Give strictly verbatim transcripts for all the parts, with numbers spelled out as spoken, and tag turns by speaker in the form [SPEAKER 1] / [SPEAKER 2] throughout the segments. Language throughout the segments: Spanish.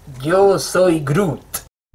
[SPEAKER 1] Yo soy Groot.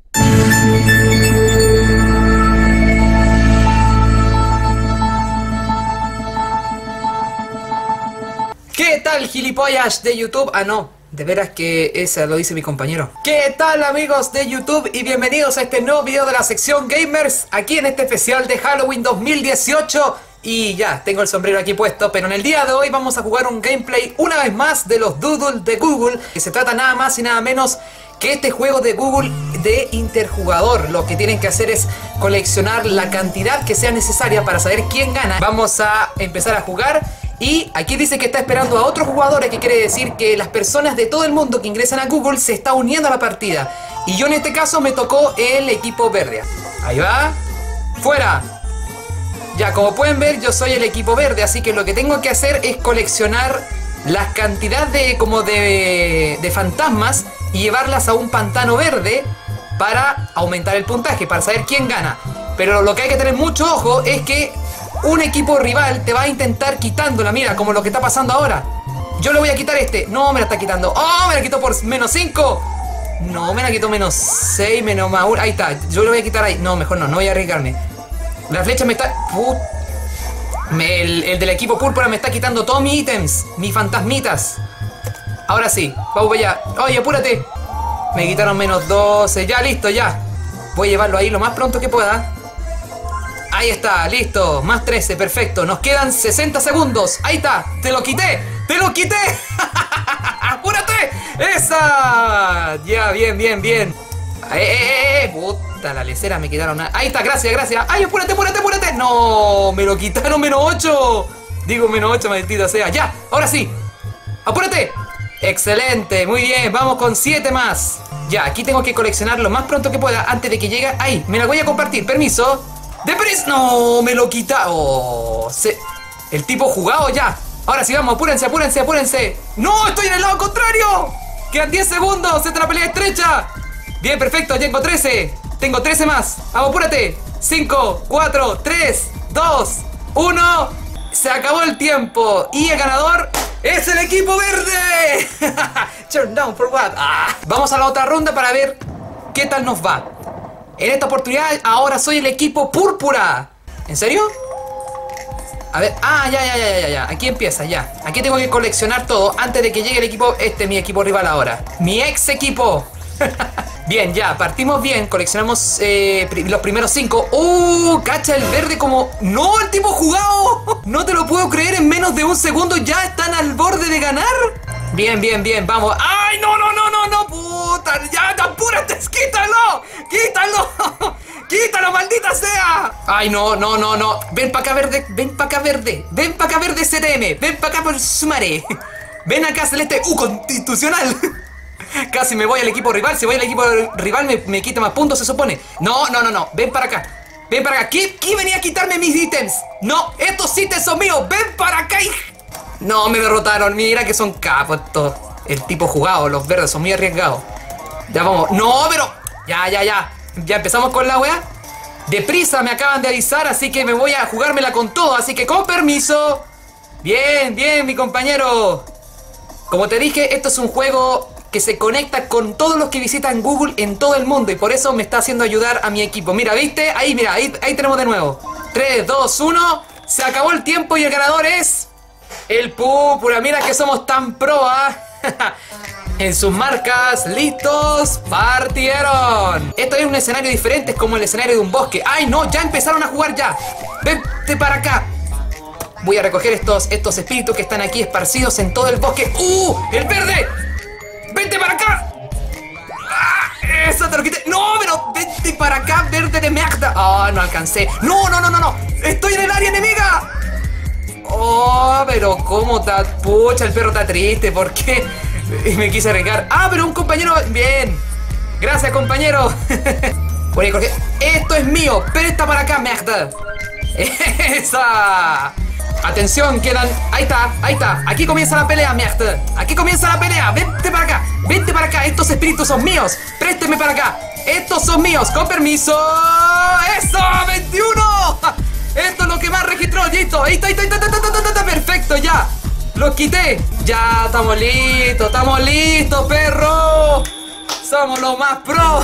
[SPEAKER 1] ¿Qué tal, gilipollas de YouTube? Ah, no, de veras que esa lo dice mi compañero. ¿Qué tal, amigos de YouTube? Y bienvenidos a este nuevo video de la sección Gamers, aquí en este especial de Halloween dos mil dieciocho. Y ya, tengo el sombrero aquí puesto, pero en el día de hoy vamos a jugar un gameplay una vez más de los Doodle de Google, que se trata nada más y nada menos que este juego de Google de interjugador. Lo que tienen que hacer es coleccionar la cantidad que sea necesaria para saber quién gana. Vamos a empezar a jugar. Y aquí dice que está esperando a otros jugadores, que quiere decir que las personas de todo el mundo que ingresan a Google se está uniendo a la partida. Y yo en este caso me tocó el equipo verde. Ahí va. Fuera. Ya, como pueden ver, yo soy el equipo verde, así que lo que tengo que hacer es coleccionar las cantidades de, como de, de fantasmas y llevarlas a un pantano verde para aumentar el puntaje, para saber quién gana. Pero lo que hay que tener mucho ojo es que un equipo rival te va a intentar quitándola, mira, como lo que está pasando ahora. Yo le voy a quitar este. No, me la está quitando. ¡Oh! Me la quitó por menos cinco. No, me la quitó menos seis, menos más uno. Ahí está, yo le voy a quitar ahí. No, mejor no, no voy a arriesgarme. La flecha me está... Put... Me, el, el del equipo púrpura me está quitando todos mis ítems, mis fantasmitas. Ahora sí, vamos allá. Oye, apúrate. Me quitaron menos doce. Ya, listo, ya. Voy a llevarlo ahí lo más pronto que pueda. Ahí está, listo, más trece, perfecto. Nos quedan sesenta segundos. Ahí está, te lo quité, te lo quité. ¡Apúrate! ¡Esa! Ya, bien, bien, bien. ¡Eh, eh, eh! Puta, la lecera me quitaron. Ahí está, gracias, gracias. ¡Ay, apúrate, apúrate, apúrate! ¡No! Me lo quitaron menos ocho. Digo menos ocho, maldita sea. ¡Ya! ¡Ahora sí! ¡Apúrate! ¡Excelente! Muy bien, vamos con siete más. Ya, aquí tengo que coleccionar lo más pronto que pueda antes de que llegue. ¡Ahí! Me la voy a compartir, permiso. ¡Depres! ¡No! Me lo quita. ¡Oh! Se... El tipo jugado ya. Ahora sí, vamos, apúrense, apúrense, apúrense. ¡No! ¡Estoy en el lado contrario! Quedan diez segundos. ¡Esta es la pelea estrecha! Bien, perfecto, tengo trece. Tengo trece más. Vamos, apúrate. cinco, cuatro, tres, dos, uno. Se acabó el tiempo. Y el ganador es el equipo verde. Turn down for what? Ah. Vamos a la otra ronda para ver qué tal nos va. En esta oportunidad ahora soy el equipo púrpura. ¿En serio? A ver, ah, ya, ya, ya, ya, ya. Aquí empieza, ya. Aquí tengo que coleccionar todo antes de que llegue el equipo. Este, mi equipo rival ahora. Mi ex equipo. Bien, ya, partimos bien. Coleccionamos eh, los primeros cinco. ¡Uh! Cacha el verde como... ¡No! ¡El tipo jugado! No te lo puedo creer, en menos de un segundo ya están al borde de ganar. Bien, bien, bien, vamos. ¡Ay, no, no, no, no, no! ¡Puta! ¡Ya, apúrate! ¡Quítalo! ¡Quítalo! ¡Quítalo, maldita sea! ¡Ay, no, no, no, no! Ven para acá, verde. Ven para acá, verde. Ven para acá, verde C T M. Ven para acá por Sumare. Ven acá, celeste. ¡Uh, constitucional! Casi me voy al equipo rival. Si voy al equipo rival me, me quita más puntos, se supone. No, no, no, no. Ven para acá. Ven para acá. ¿Quién, quién venía a quitarme mis ítems? No, estos ítems son míos. Ven para acá, hija. No, me derrotaron. Mira que son capos estos. El tipo jugado. Los verdes son muy arriesgados. Ya vamos. No, pero... Ya, ya, ya. Ya empezamos con la wea. Deprisa, me acaban de avisar. Así que me voy a jugármela con todo. Así que con permiso. Bien, bien, mi compañero. Como te dije, esto es un juego que se conecta con todos los que visitan Google en todo el mundo. Y por eso me está haciendo ayudar a mi equipo. Mira, ¿viste? Ahí, mira, ahí, ahí tenemos de nuevo. tres, dos, uno. Se acabó el tiempo y el ganador es... el púrpura. Mira que somos tan pro, ¿ah? En sus marcas, listos, partieron. Esto es un escenario diferente, es como el escenario de un bosque. ¡Ay, no! Ya empezaron a jugar ya. Vente para acá. Voy a recoger estos, estos espíritus que están aquí esparcidos en todo el bosque. ¡Uh! ¡El verde! ¡Vente para acá! ¡Ah! ¡Eso te lo quité! ¡No, pero vente para acá, verde de mierda! ¡Ah, oh, no alcancé! ¡No, no, no, no, no! ¡Estoy en el área enemiga! ¡Oh, pero cómo está! ¡Pucha, el perro está triste! ¿Por qué? Me quise arriesgar. ¡Ah, pero un compañero! ¡Bien! ¡Gracias, compañero! Voy a coger... ¡Esto es mío! ¡Presta para acá, mierda! ¡Esa! Atención, quedan... Ahí está, ahí está. Aquí comienza la pelea, mierda. Aquí comienza la pelea. Vente para acá. Vente para acá. Estos espíritus son míos. Présteme para acá. Estos son míos. Con permiso. ¡Eso! ¡veintiuno! Esto es lo que más registró. Listo. Ahí está, ahí está, ahí está, ahí está, ahí está. Perfecto, ya. Los quité. Ya, estamos listos. Estamos listos, perro. Somos los más pro.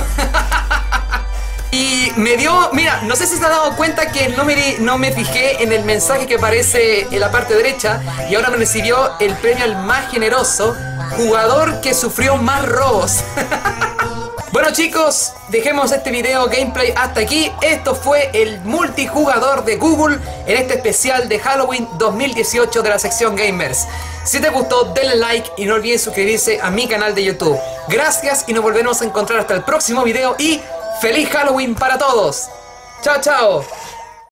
[SPEAKER 1] Y me dio, mira, no sé si se han dado cuenta que no me, di- no me fijé en el mensaje que aparece en la parte derecha y ahora me recibió el premio al más generoso, jugador que sufrió más robos. Bueno chicos, dejemos este video gameplay hasta aquí. Esto fue el multijugador de Google en este especial de Halloween dos mil dieciocho de la sección Gamers. Si te gustó, denle like y no olviden suscribirse a mi canal de YouTube. Gracias y nos volvemos a encontrar hasta el próximo video y ¡feliz Halloween para todos! ¡Chao, chao!